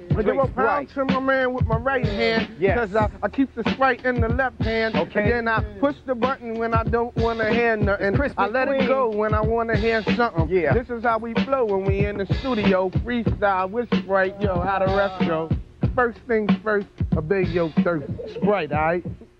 I give a pound to my man with my right hand. Because I keep the Sprite in the left hand. And then I push the button when I don't want to hear nothing. I let it go when I want to hear something. This is how we flow when we in the studio. Freestyle with Sprite. Yo, how the rest go? First things first, a big yo thirst. Sprite, alright?